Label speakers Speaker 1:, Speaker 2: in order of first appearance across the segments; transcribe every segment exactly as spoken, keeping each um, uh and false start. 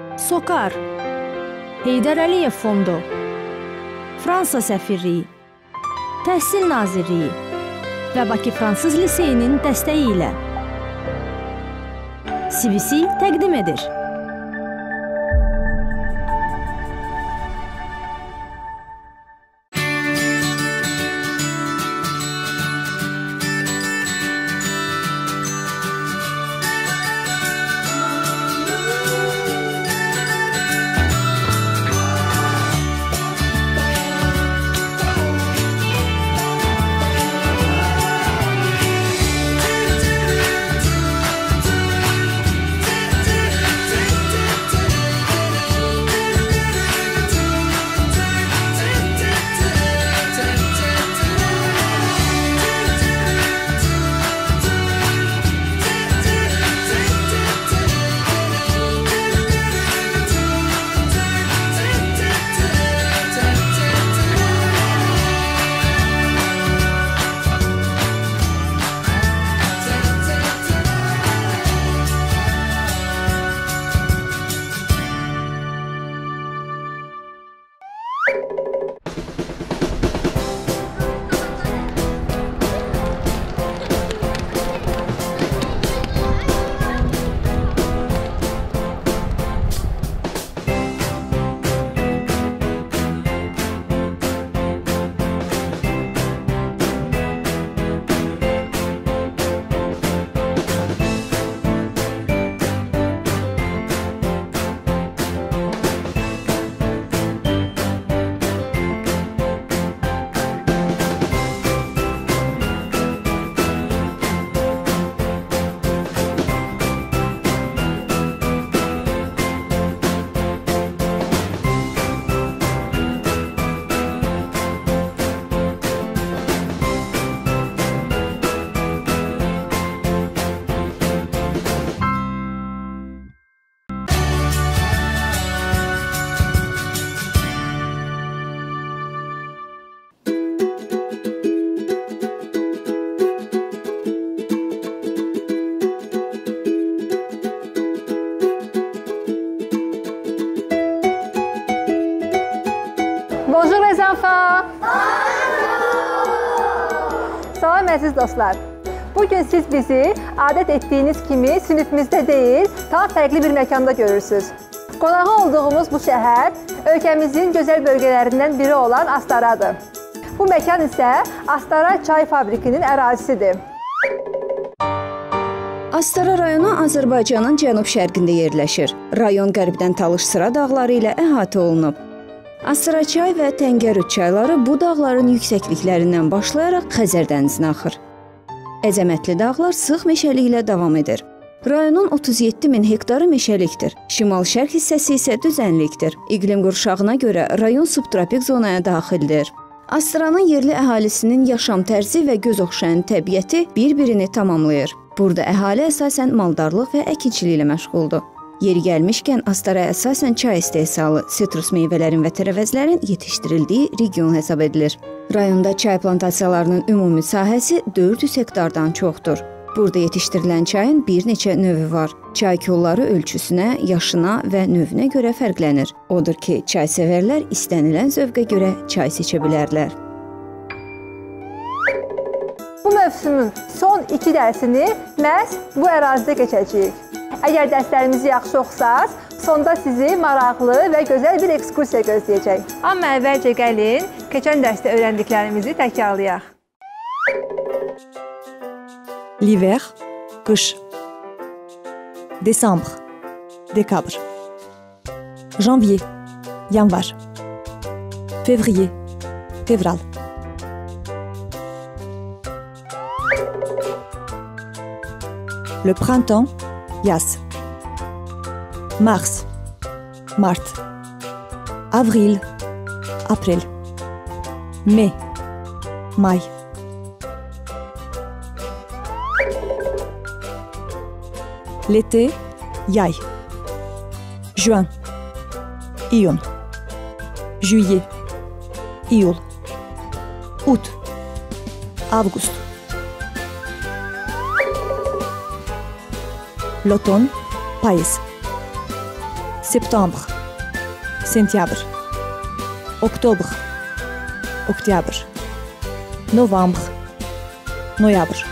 Speaker 1: SOCAR, Heydər Əliyev Fondu, Fransa Səfirliyi, Təhsil Nazirliyi və Bakı Fransız Liseyinin dəstəyi ilə C B C təqdim edir.
Speaker 2: Bonjour les enfants. Salam əziz dostlar. Bugün siz bizi adət etdiyiniz kimi sinifimizdə deyil, tam fərqli bir məkanda görürsünüz. Qonağı olduğumuz bu şəhər ölkəmizin gözəl bölgələrindən biri olan Astaradır. Bu məkan isə Astara çay fabrikinin ərazisidir.
Speaker 3: Astara rayonu Azərbaycanın cənub-şərqində yerləşir. Rayon qərbdən Talış-Sıra dağları ilə əhatə olunub. Astara çay və Təngərüd çayları bu dağların yüksəkliklərindən başlayaraq Xəzər dənizinə axır. Əzəmətli dağlar sıx meşəlik ilə davam edir. Rayonun otuz yeddi min hektarı meşəlikdir. Şimal-şərq hissəsi isə düzənlikdir. İqlim qurşağına görə rayon subtropik zonaya daxildir. Astaranın yerli əhalisinin yaşam tərzi və göz oxşayan təbiəti bir-birini tamamlayır. Burada əhali əsasən maldarlıq və əkinçiliklə məşğuldur. Yeri gəlmişkən Astara əsasən çay istehsalı, sitrus meyvələrin və tərəvəzlərin yetişdirildiyi region hesab edilir. Rayonda çay plantasiyalarının ümumi sahəsi dörd yüz hektardan çoxdur. Burada yetişdirilən çayın bir neçə növü var. Çay kolları ölçüsünə, yaşına və növünə görə fərqlənir. Odur ki, çay sevərlər istənilən zövqə görə çay seçə bilərlər.
Speaker 2: Bu mövsümün son iki dərsini məhz bu ərazidə keçəcəyik. Əgər dərslərimizi yaxşı oxusaz, sonda sizi maraqlı və gözəl bir ekskursiya gözləyəcək. Amma əvvəlcə gəlin, keçən dərsdə öyrəndiklərimizi təkrarlayaq.
Speaker 4: L'hiver, qış. Décembre, décabre. Janvier, yanvar. Février, févral. Le printemps, yaz. Mars, mart. Avril, april. Mai, may. L'été, yay. Juin, iyon. Juillet, iyul. Août, avgust. L'automne, payız. Septembre. Septembre. Octobre. Octobre. Novembre. Noyabr.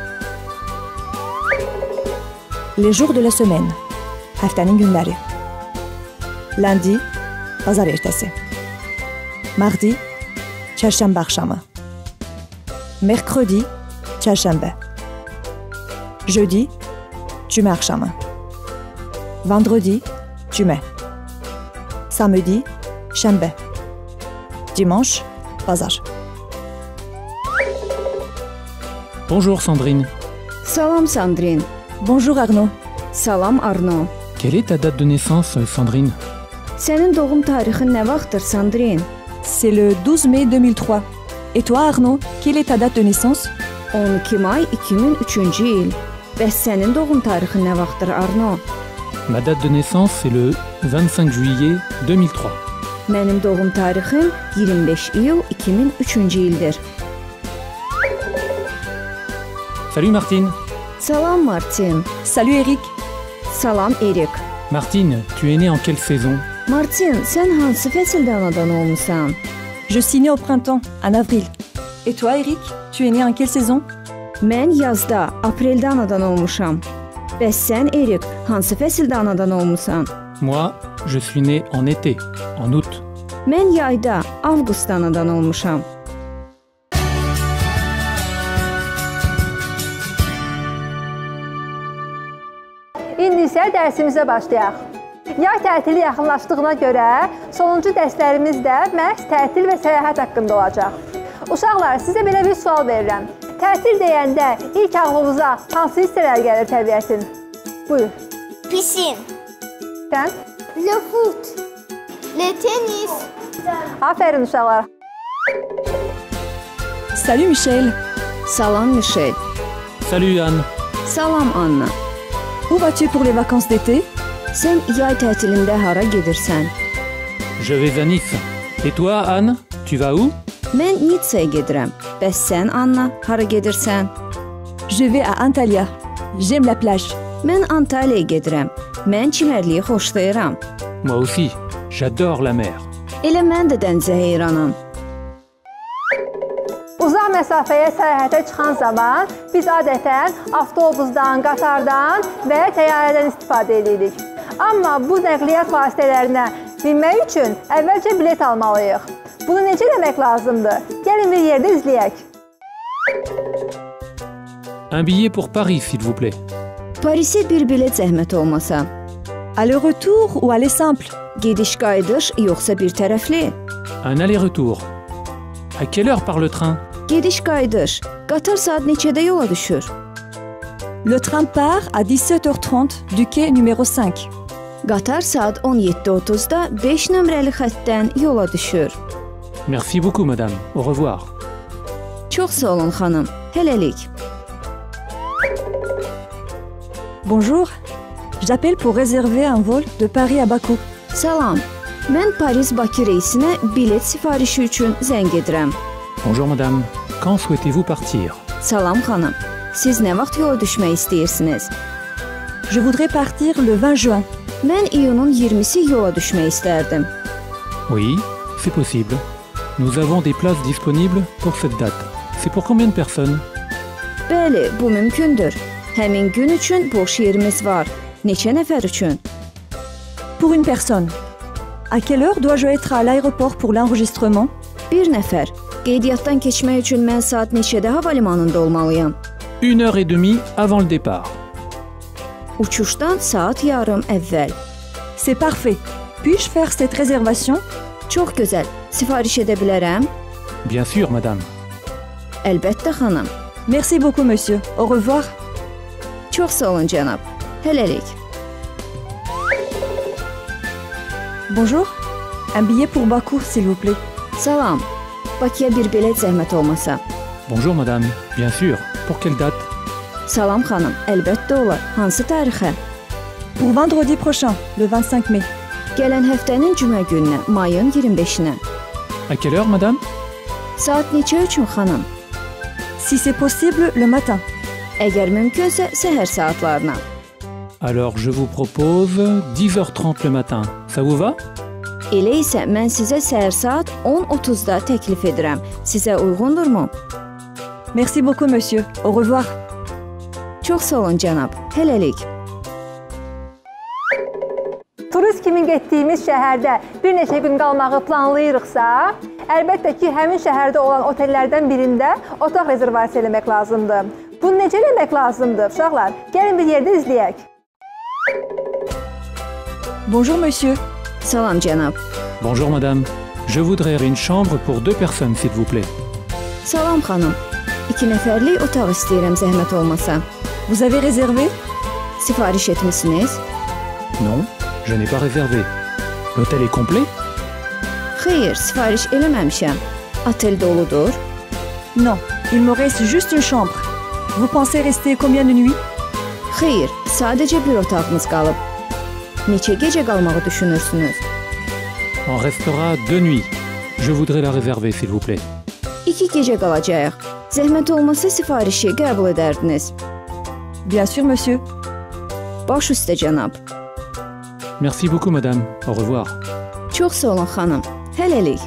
Speaker 4: Les jours de la semaine. Haftanın günləri. Lundi, pazar ertəsi. Mardi, çərşənbə axşamı. Mercredi, çərşənbə. Jeudi, cümə axşamı. Vendredi, cümə. Samedi, şənbə. Dimanche, pazar.
Speaker 5: Bonjour Sandrine.
Speaker 3: Salam Sandrine.
Speaker 4: Bonjour Arnaud.
Speaker 3: Salam Arnaud.
Speaker 5: Quelle est ta date de naissance, Sandrine?
Speaker 3: Sənin doğum tarixin nə vaxtdır Sandrine?
Speaker 4: C'est le douze mai deux mille trois. Et toi Arnaud, quelle est ta date de naissance?
Speaker 3: on iki may iki min üçüncü il. Bəs sənin doğum tarixin nə vaxtdır Arnaud?
Speaker 5: Ma date de naissance, c'est le vingt-cinq juillet deux mille trois.
Speaker 3: Mənim doğum tarixim iyirmi beş iyul iki min üçüncü ildir.
Speaker 5: Salut Martine.
Speaker 3: Salam Martin.
Speaker 4: Salut Eric.
Speaker 3: Salam Erik.
Speaker 5: Martine, tu es née en quelle saison?
Speaker 3: Martin, sən hansı fəsildə anadan olmusan?
Speaker 4: Je suis né au printemps, en avril. Et toi Eric, tu es né en quelle saison?
Speaker 3: Mən yazda, apreldə anadan olmuşam. Bəs sən Erik, hansı fəsildə anadan olmusan?
Speaker 5: Moi, je suis né en été, en août.
Speaker 3: Mən yayda, avqustda anadan olmuşam.
Speaker 2: İndi isə dərsimizə başlayaq. Yay tətili yaxınlaşdığına görə sonuncu dərslərimiz də məhz tətil və səyahət haqqında olacaq. Uşaqlar, sizə belə bir sual verirəm. Tətil deyəndə ilk ağlınıza hansı hissələr gəlir təbiətin? Buyur.
Speaker 6: Piscine,
Speaker 2: Sən?
Speaker 6: le foot, le tennis,
Speaker 2: Afərin uşaqlar.
Speaker 4: Salut Michel.
Speaker 3: Salam Michel.
Speaker 5: Salut Anne.
Speaker 3: Salam Anna.
Speaker 4: Où vas-tu pour les vacances d'été?
Speaker 3: Sən yay tətilində hara gedirsən?
Speaker 5: Je vais à Nice. Et toi, Anne, tu vas où?
Speaker 3: Mən Nitsaya gedirəm. Bəs sən Anna, hara gedirsən?
Speaker 4: Je vais à Antalya. J'aime la plage.
Speaker 3: Mən Antalyaya gedirəm. Mən çimərliyi xoşlayıram.
Speaker 5: Moi aussi, j'adore la mer.
Speaker 3: Elə mən də dənizə heyranam.
Speaker 2: Uzaq məsafəyə səyahətə çıxan zaman biz adətən avtobusdan, qatardan və təyyarədən istifadə edirik. Amma bu nəqliyyat vasitələrinə binmək üçün əvvəlcə bilet almalıyıq. Bunu necə eləmək lazımdır? Gəlin bir yerdə izləyək.
Speaker 5: Un billet pour Paris, s'il vous plaît.
Speaker 3: Parisə bir bilet zəhmət olmasa.
Speaker 4: Aller-retour ou aller simple?
Speaker 3: Gediş-qayıdış yoxsa bir tərəfli?
Speaker 5: Un aller-retour. À quelle heure part le train?
Speaker 3: Gediş-qayıdış. Qatar saat neçədə yola düşür?
Speaker 4: Le train part à dix-sept heures trente du quai numéro cinq.
Speaker 3: Qatar saat on yeddi otuzda beş nömrəli xəttdən yola düşür.
Speaker 5: Merci beaucoup, madame. Au revoir.
Speaker 3: Çox sağ olun xanım. Hələlik.
Speaker 4: Bonjour. J'appelle pour réserver un vol de Paris à Bakou.
Speaker 3: Salam. Mən Paris-Bakı reysinə bilet sifarişi üçün zəng edirəm.
Speaker 5: Bonjour, madame. Quand souhaitez-vous partir?
Speaker 3: Salam xanım. Siz nə vaxt yola düşmək istəyirsiniz?
Speaker 4: Je voudrais partir le vingt juin.
Speaker 3: Mən iyunun iyirmisi yola düşmək istərdim.
Speaker 5: Oui, c'est possible. Nous avons des places disponibles pour cette date. C'est pour combien de personnes?
Speaker 3: Bəli, bu mümkündür. Həmin gün üçün boş yerimiz var. Neçə nəfər üçün?
Speaker 4: Pour une personne. À quelle heure dois-je être à l'aéroport pour l'enregistrement?
Speaker 3: Bir nəfər. Qeydiyyatdan keçmək üçün mən saat neçədə havalimanında olmalıyam?
Speaker 5: Une heure et demie avant le départ.
Speaker 3: Uçuşdan saat yarım əvvəl.
Speaker 4: C'est parfait. Puis-je faire cette réservation?
Speaker 3: Çox gözəl. Sifariş edə bilərəm?
Speaker 5: Bien sûr, madame.
Speaker 3: Əlbəttə xanım.
Speaker 4: Merci beaucoup, monsieur. Au revoir.
Speaker 3: Çox sağ olun cənab. Hələlik.
Speaker 4: Bonjour. Un billet pour Bakou, s'il vous plaît.
Speaker 3: Salam. Bakıya bir bilet zəhmət olmasa.
Speaker 5: Bonjour, madame. Bien sûr. Pour quelle date?
Speaker 3: Salam xanım. Əlbəttə olar. Hansı tarixə?
Speaker 4: Pour vendredi prochain, le vingt-cinq mai.
Speaker 3: Gələn həftənin cümə gününə, mayın iyirmi beşinə.
Speaker 5: À quelle heure, madame?
Speaker 3: Saat neçə üçün xanım?
Speaker 4: Si c'est possible, le matin.
Speaker 3: Əgər mümkünsə, səhər saatlarına.
Speaker 5: Alors je vous propose dix heures trente le matin. Ça vous va?
Speaker 3: Elə isə mən sizə səhər saat on otuzda təklif edirəm. Sizə uyğundurmu?
Speaker 4: Merci beaucoup, monsieur. Au revoir.
Speaker 3: Çox sağ olun cənab. Hələlik.
Speaker 2: Turist kimi getdiyimiz şəhərdə bir neçə gün qalmağı planlayırıqsa, əlbəttə ki, həmin şəhərdə olan otellərdən birində otaq rezervasiya eləmək lazımdır. Bunu necə eləmək lazımdır, uşaqlar? Gəlin bir yerdə izləyək.
Speaker 4: Bonjour, monsieur.
Speaker 3: Salam cənab.
Speaker 5: Bonjour madame. Je voudrais une chambre pour deux personnes, s'il vous plaît.
Speaker 3: Salam xanım. İki nəfərlik otaq istəyirəm zəhmət olmasa.
Speaker 4: Vous avez réservé?
Speaker 3: Sifariş etmisiniz?
Speaker 5: Non, je n'ai pas réservé. L'hôtel est complet?
Speaker 3: Xeyr, sifariş eləməmişəm. Otel doludur?
Speaker 4: Non, il me reste juste une chambre. Vous pensez rester combien de nuits?
Speaker 3: Xeyr, sadəcə bir otağımız qalıb. Neçə gecə qalmağı düşünürsünüz?
Speaker 5: On restera deux nuits. Je voudrais la réserver, s'il vous plaît.
Speaker 3: İki gecə qalacağıq. Zəhmət olmasa sifarişi qəbul edərdiniz.
Speaker 4: Bien sûr, monsieur.
Speaker 3: Baş üstə cənab.
Speaker 5: Merci beaucoup madame. Au revoir.
Speaker 3: Çox sağ olun xanım. Hələlik.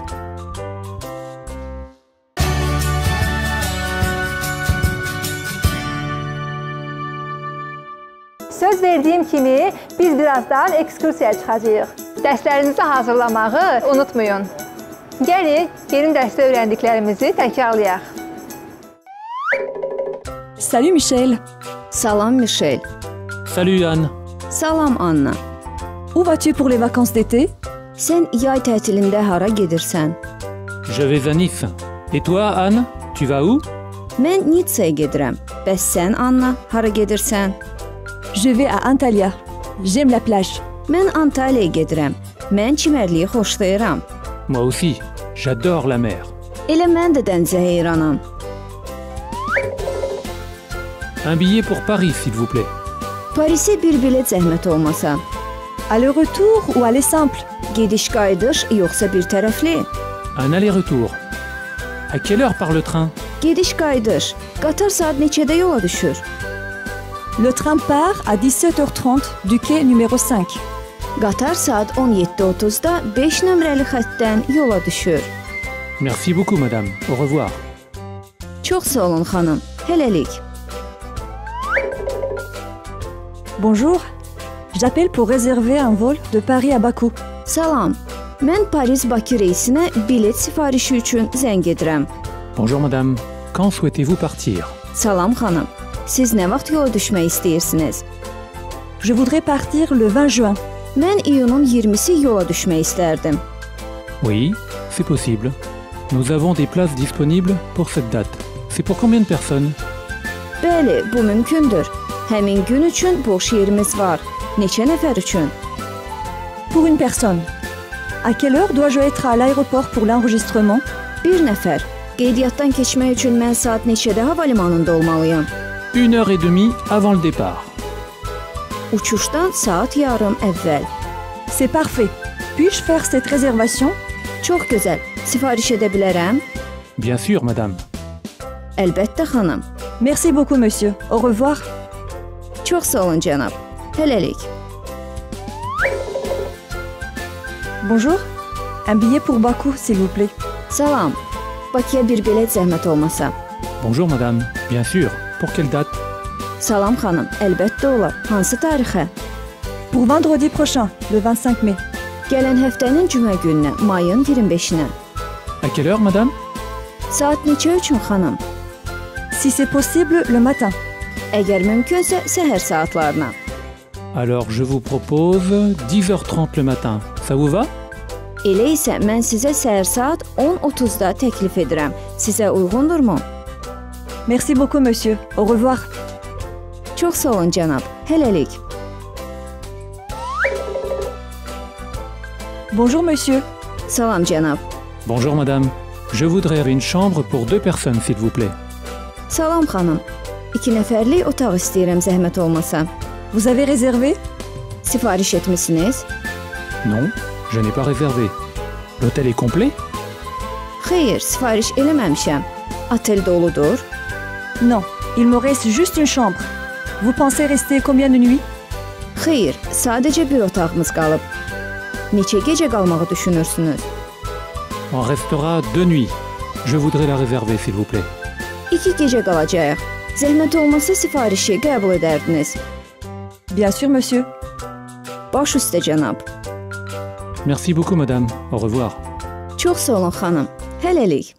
Speaker 2: Söz verdiyim kimi biz birazdan ekskursiyaya çıxacağıq. Dərslərinizi hazırlamağı unutmayın. Gəlin, yeni dərsdə öyrəndiklərimizi təkrarlayaq.
Speaker 4: Salut, Michel.
Speaker 3: Salam Michel.
Speaker 5: Salut Anne.
Speaker 3: Salam Anna.
Speaker 4: Où vas-tu pour les vacances d'été?
Speaker 3: Sən yay tətilində hara gedirsən?
Speaker 5: Je vais à Nice. Et toi Anne? Tu vas où?
Speaker 3: Mən Nitsaya gedirəm. Bəs sən Anna, hara gedirsən?
Speaker 4: Je vais à Antalya. J'aime la plage.
Speaker 3: Mən Antalyaya gedirəm. Mən çimərliyi xoşlayıram.
Speaker 5: Moi aussi. J'adore la mer.
Speaker 3: Elə mən də dənizə heyranam.
Speaker 5: Un billet pour Paris, s'il vous plaît.
Speaker 3: Parisə bir bilet zəhmət olmasa.
Speaker 4: Aller-retour ou aller simple?
Speaker 3: Gediş-qayıdış yoxsa bir tərəfli?
Speaker 5: Un aller-retour. À quelle heure part le train?
Speaker 3: Gediş-qayıdış. Qatar saat neçədə yola düşür?
Speaker 4: Le train part à dix-sept heures trente du quai numéro cinq.
Speaker 3: Qatar saat on yeddi otuzda beş nömrəli xəttdən yola düşür.
Speaker 5: Merci beaucoup madame. Au revoir.
Speaker 3: Çox sağ olun xanım. Hələlik.
Speaker 4: Bonjour. J'appelle pour réserver un vol de Paris à Bakou.
Speaker 3: Salam. Mən Paris-Bakı reysinə bilet sifarişi üçün zəng edirəm.
Speaker 5: Bonjour madame. Quand souhaitez-vous partir?
Speaker 3: Salam xanım. Siz nə vaxt yola düşmək istəyirsiniz?
Speaker 4: Je voudrais partir le vingt juin.
Speaker 3: Mən iyunun iyirmisi yola düşmək istərdim.
Speaker 5: Oui, c'est possible. Nous avons des places disponibles pour cette date. C'est pour combien de personnes?
Speaker 3: Bəli, bu mümkündür. Həmin gün üçün boş yerimiz var. Neçə nəfər üçün?
Speaker 4: Pour une personne. À quelle heure dois-je être à l'aéroport pour l'enregistrement?
Speaker 3: Bir nəfər. Qeydiyyatdan keçmək üçün mən saat neçədə havalimanında olmalıyam?
Speaker 5: Une heure et demie avant le départ.
Speaker 3: Uçuşdan saat yarım əvvəl.
Speaker 4: C'est parfait. Puis-je faire cette réservation?
Speaker 3: Çox gözəl. Sifariş edə bilərəm?
Speaker 5: Bien sûr madame.
Speaker 3: Əlbəttə xanım.
Speaker 4: Merci beaucoup, monsieur. Au revoir.
Speaker 3: Çox sağ olun cənab. Hələlik.
Speaker 4: Bonjour. Un billet pour Bakou, s'il vous plaît.
Speaker 3: Salam. Bakıya bir bilet zəhmət olmasa.
Speaker 5: Bonjour madame. Bien sûr. Pour quelle date?
Speaker 3: Salam xanım. Əlbəttə olar. Hansı tarixə?
Speaker 4: Pour vendredi prochain, le vingt-cinq mai.
Speaker 3: Gələn həftənin cümə gününə, mayın iyirmi beşinə.
Speaker 5: À quelle heure madame?
Speaker 3: Saat neçə üçün xanım?
Speaker 4: Si c'est possible, le matin.
Speaker 3: Əgər mümkünsə, səhər saatlarına.
Speaker 5: Alors je vous propose dix heures trente le matin. Ça vous va?
Speaker 3: Elə isə mən sizə səhər saat on otuzda təklif edirəm. Sizə uyğundurmu?
Speaker 4: Merci beaucoup, monsieur. Au revoir.
Speaker 3: Çox sağ olun cənab. Hələlik.
Speaker 4: Bonjour, monsieur.
Speaker 3: Salam cənab.
Speaker 5: Bonjour madame. Je voudrais une chambre pour deux personnes, s'il vous plaît.
Speaker 3: Salam xanım. İki nəfərlik otaq istəyirəm zəhmət olmasa.
Speaker 4: Vous avez réservé?
Speaker 3: Sifariş etmisiniz?
Speaker 5: Non, je n'ai pas réservé. L'hôtel est complet?
Speaker 3: Xeyr, sifariş eləməmişəm. Otel doludur?
Speaker 4: Non, il me reste juste une chambre. Vous pensez rester combien de nuits?
Speaker 3: Xeyr, sadəcə bir otağımız qalıb. Neçə gecə qalmağı düşünürsünüz?
Speaker 5: On restera deux nuits. Je voudrais la réserver, s'il vous plaît.
Speaker 3: İki gecə qalacağıq. Zəhmət olmasa sifarişi qəbul edərdiniz.
Speaker 4: Bien sûr, monsieur.
Speaker 3: Baş üstə cənab.
Speaker 5: Merci beaucoup, madame. Au revoir.
Speaker 3: Çox sağ olun, xanım. Hələlik.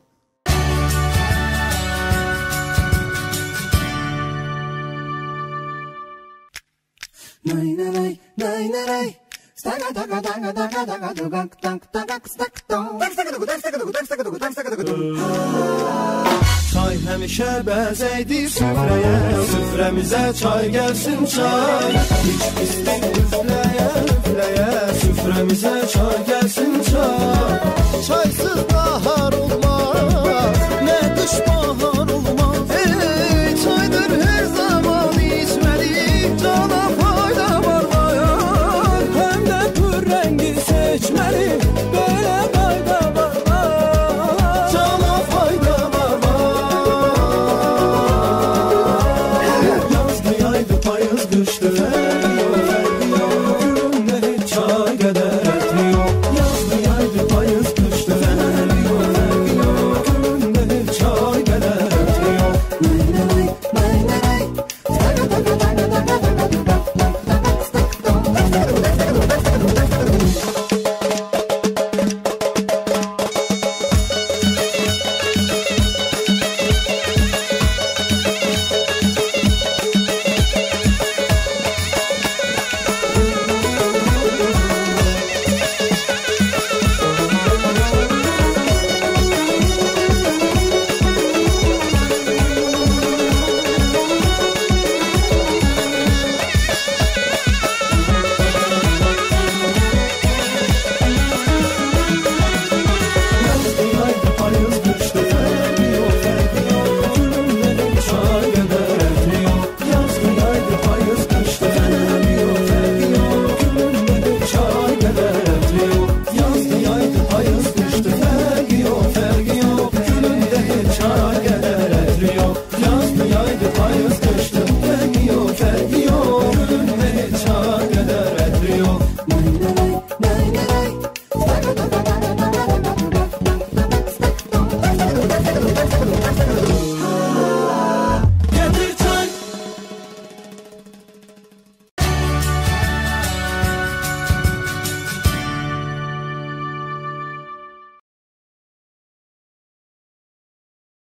Speaker 7: Çay həmişə bəzəkdir süfrəyə, süfrəmizə çay gəlsin çay. Hiç pislik üfləyə, üfləyə, süfrəmizə çay gəlsin çay. Çaysız nahar olmaz, nə qış bahar olmaz. Ey, çaydır hər zaman içməli, cana fayda var bayan. Həm də pür rəngi seçməli.